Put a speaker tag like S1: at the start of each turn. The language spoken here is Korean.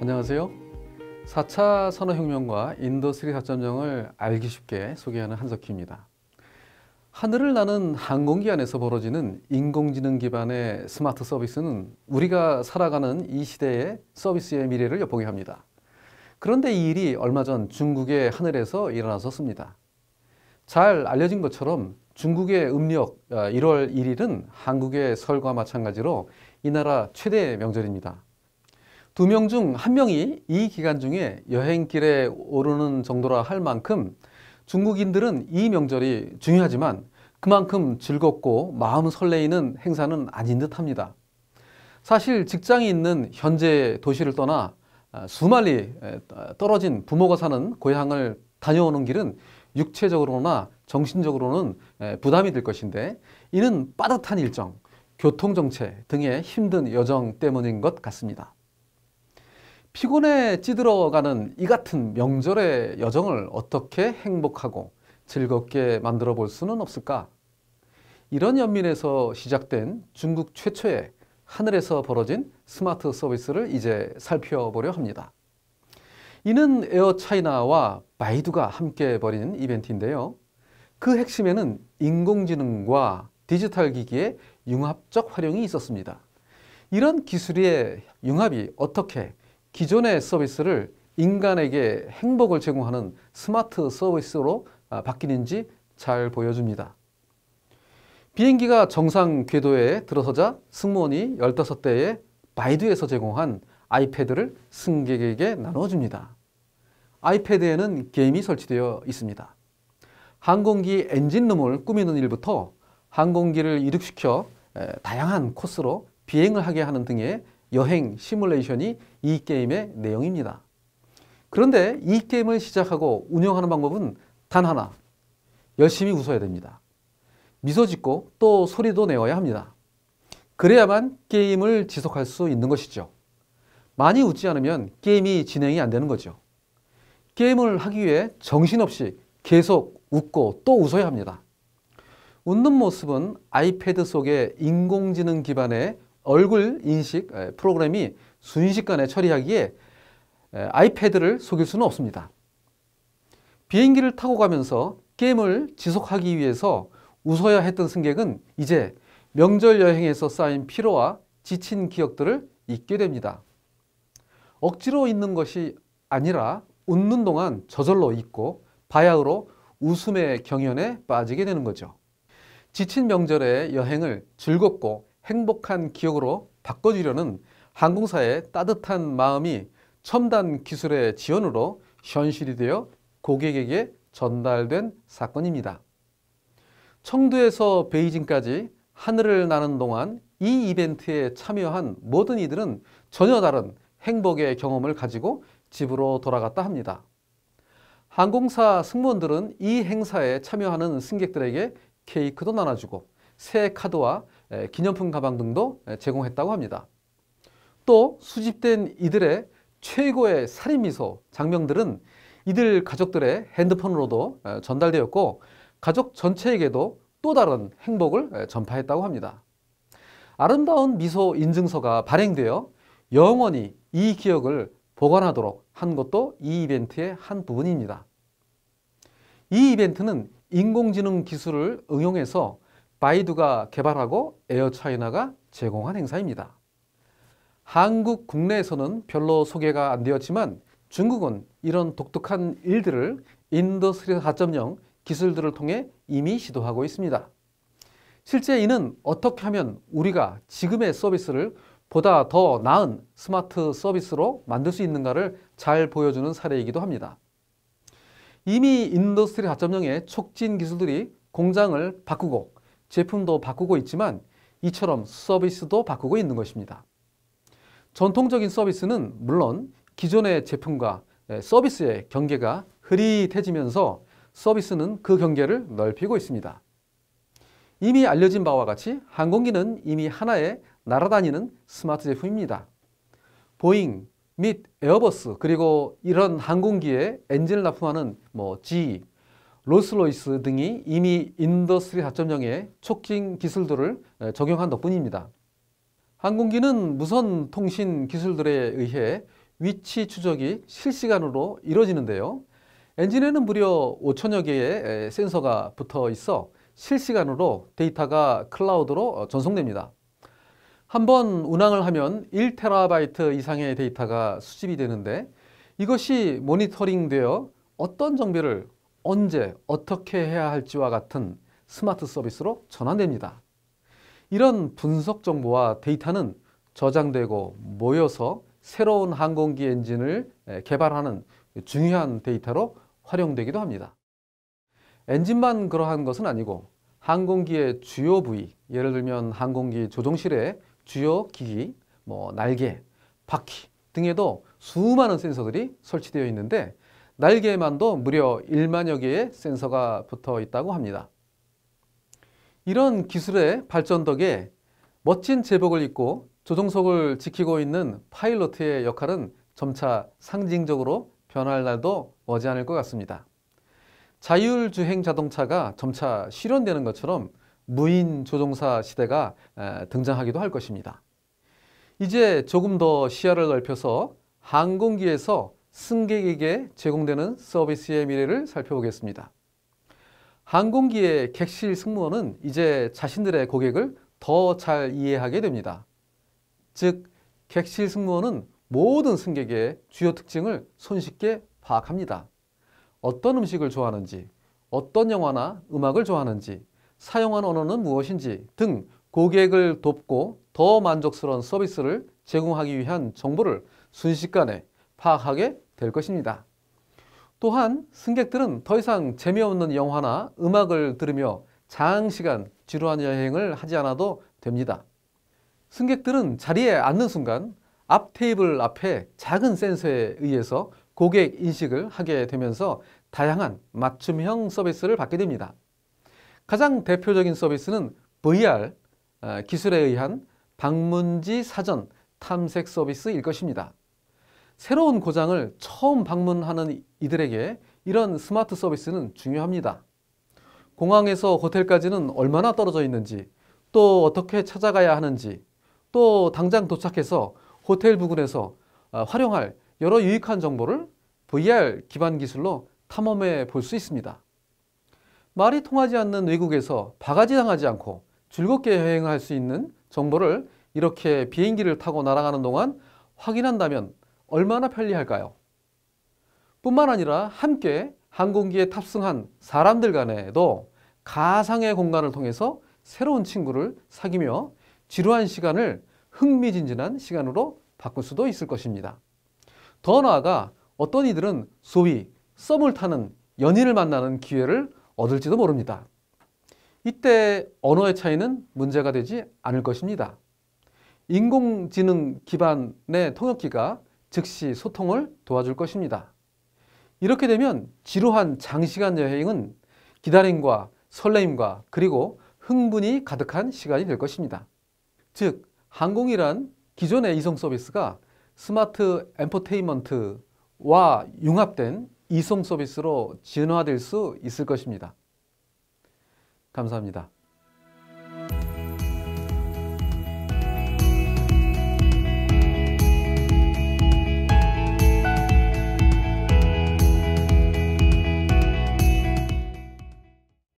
S1: 안녕하세요. 4차 산업혁명과 인더스트리 4.0을 알기 쉽게 소개하는 한석희입니다. 하늘을 나는 항공기 안에서 벌어지는 인공지능 기반의 스마트 서비스는 우리가 살아가는 이 시대의 서비스의 미래를 엿보게 합니다. 그런데 이 일이 얼마 전 중국의 하늘에서 일어났었습니다. 잘 알려진 것처럼 중국의 음력 1월 1일은 한국의 설과 마찬가지로 이 나라 최대 명절입니다. 2명 중 1명이 이 기간 중에 여행길에 오르는 정도라 할 만큼 중국인들은 이 명절이 중요하지만 그만큼 즐겁고 마음 설레이는 행사는 아닌 듯합니다. 사실 직장이 있는 현재 도시를 떠나 수만리 떨어진 부모가 사는 고향을 다녀오는 길은 육체적으로나 정신적으로는 부담이 될 것인데 이는 빠듯한 일정, 교통정체 등의 힘든 여정 때문인 것 같습니다. 피곤에 찌들어가는 이 같은 명절의 여정을 어떻게 행복하고 즐겁게 만들어 볼 수는 없을까? 이런 연민에서 시작된 중국 최초의 하늘에서 벌어진 스마트 서비스를 이제 살펴보려 합니다. 이는 에어차이나와 바이두가 함께 벌인 이벤트인데요. 그 핵심에는 인공지능과 디지털 기기의 융합적 활용이 있었습니다. 이런 기술의 융합이 어떻게 기존의 서비스를 인간에게 행복을 제공하는 스마트 서비스로 바뀌는지 잘 보여줍니다. 비행기가 정상 궤도에 들어서자 승무원이 15대의 바이두에서 제공한 아이패드를 승객에게 나눠줍니다. 아이패드에는 게임이 설치되어 있습니다. 항공기 엔진룸을 꾸미는 일부터 항공기를 이륙시켜 다양한 코스로 비행을 하게 하는 등의 여행 시뮬레이션이 이 게임의 내용입니다. 그런데 이 게임을 시작하고 운영하는 방법은 단 하나, 열심히 웃어야 됩니다. 미소 짓고 또 소리도 내어야 합니다. 그래야만 게임을 지속할 수 있는 것이죠. 많이 웃지 않으면 게임이 진행이 안 되는 거죠. 게임을 하기 위해 정신없이 계속 웃고 또 웃어야 합니다. 웃는 모습은 아이패드 속의 인공지능 기반의 얼굴 인식 프로그램이 순식간에 처리하기에 아이패드를 속일 수는 없습니다. 비행기를 타고 가면서 게임을 지속하기 위해서 웃어야 했던 승객은 이제 명절 여행에서 쌓인 피로와 지친 기억들을 잊게 됩니다. 억지로 잊는 것이 아니라 웃는 동안 저절로 잊고 바야흐로 웃음의 경연에 빠지게 되는 거죠. 지친 명절의 여행을 즐겁고 행복한 기억으로 바꿔주려는 항공사의 따뜻한 마음이 첨단 기술의 지원으로 현실이 되어 고객에게 전달된 사건입니다. 청두에서 베이징까지 하늘을 나는 동안 이 이벤트에 참여한 모든 이들은 전혀 다른 행복의 경험을 가지고 집으로 돌아갔다 합니다. 항공사 승무원들은 이 행사에 참여하는 승객들에게 케이크도 나눠주고 새 카드와 기념품 가방 등도 제공했다고 합니다. 또 수집된 이들의 최고의 살인미소 장면들은 이들 가족들의 핸드폰으로도 전달되었고 가족 전체에게도 또 다른 행복을 전파했다고 합니다. 아름다운 미소 인증서가 발행되어 영원히 이 기억을 보관하도록 한 것도 이 이벤트의 한 부분입니다. 이 이벤트는 인공지능 기술을 응용해서 바이두가 개발하고 에어차이나가 제공한 행사입니다. 한국 국내에서는 별로 소개가 안 되었지만 중국은 이런 독특한 일들을 인더스트리 4.0 기술들을 통해 이미 시도하고 있습니다. 실제 이는 어떻게 하면 우리가 지금의 서비스를 보다 더 나은 스마트 서비스로 만들 수 있는가를 잘 보여주는 사례이기도 합니다. 이미 인더스트리 4.0의 촉진 기술들이 공장을 바꾸고 제품도 바꾸고 있지만 이처럼 서비스도 바꾸고 있는 것입니다. 전통적인 서비스는 물론 기존의 제품과 서비스의 경계가 흐릿해지면서 서비스는 그 경계를 넓히고 있습니다. 이미 알려진 바와 같이 항공기는 이미 하나의 날아다니는 스마트 제품입니다. 보잉 및 에어버스 그리고 이런 항공기에 엔진을 납품하는 GE, 롤스로이스 등이 이미 인더스트리 4.0의 촉진 기술들을 적용한 덕분입니다. 항공기는 무선 통신 기술들에 의해 위치 추적이 실시간으로 이루어지는데요. 엔진에는 무려 5천여 개의 센서가 붙어 있어 실시간으로 데이터가 클라우드로 전송됩니다. 한번 운항을 하면 1TB 이상의 데이터가 수집이 되는데 이것이 모니터링되어 어떤 정보를 언제 어떻게 해야 할지와 같은 스마트 서비스로 전환됩니다. 이런 분석 정보와 데이터는 저장되고 모여서 새로운 항공기 엔진을 개발하는 중요한 데이터로 활용되기도 합니다. 엔진만 그러한 것은 아니고 항공기의 주요 부위, 예를 들면 항공기 조종실의 주요 기기, 날개, 바퀴 등에도 수많은 센서들이 설치되어 있는데 날개에만도 무려 1만여 개의 센서가 붙어 있다고 합니다. 이런 기술의 발전 덕에 멋진 제복을 입고 조종석을 지키고 있는 파일럿의 역할은 점차 상징적으로 변할 날도 머지않을 것 같습니다. 자율주행 자동차가 점차 실현되는 것처럼 무인 조종사 시대가 등장하기도 할 것입니다. 이제 조금 더 시야를 넓혀서 항공기에서 승객에게 제공되는 서비스의 미래를 살펴보겠습니다. 항공기의 객실 승무원은 이제 자신들의 고객을 더 잘 이해하게 됩니다. 즉, 객실 승무원은 모든 승객의 주요 특징을 손쉽게 파악합니다. 어떤 음식을 좋아하는지, 어떤 영화나 음악을 좋아하는지, 사용한 언어는 무엇인지 등 고객을 돕고 더 만족스러운 서비스를 제공하기 위한 정보를 순식간에 파악하게 될 것입니다. 또한 승객들은 더 이상 재미없는 영화나 음악을 들으며 장시간 지루한 여행을 하지 않아도 됩니다. 승객들은 자리에 앉는 순간 앞 테이블 앞에 작은 센서에 의해서 고객 인식을 하게 되면서 다양한 맞춤형 서비스를 받게 됩니다. 가장 대표적인 서비스는 VR 기술에 의한 방문지 사전 탐색 서비스일 것입니다. 새로운 고장을 처음 방문하는 이들에게 이런 스마트 서비스는 중요합니다. 공항에서 호텔까지는 얼마나 떨어져 있는지, 또 어떻게 찾아가야 하는지, 또 당장 도착해서 호텔 부근에서 활용할 여러 유익한 정보를 VR 기반 기술로 탐험해 볼 수 있습니다. 말이 통하지 않는 외국에서 바가지 당하지 않고 즐겁게 여행할 수 있는 정보를 이렇게 비행기를 타고 날아가는 동안 확인한다면 얼마나 편리할까요? 뿐만 아니라 함께 항공기에 탑승한 사람들 간에도 가상의 공간을 통해서 새로운 친구를 사귀며 지루한 시간을 흥미진진한 시간으로 바꿀 수도 있을 것입니다. 더 나아가 어떤 이들은 소위 썸을 타는 연인을 만나는 기회를 얻을지도 모릅니다. 이때 언어의 차이는 문제가 되지 않을 것입니다. 인공지능 기반의 통역기가 즉시 소통을 도와줄 것입니다. 이렇게 되면 지루한 장시간 여행은 기다림과 설레임과 그리고 흥분이 가득한 시간이 될 것입니다. 즉, 항공이란 기존의 이송 서비스가 스마트 엔터테인먼트와 융합된 이송 서비스로 진화될 수 있을 것입니다. 감사합니다.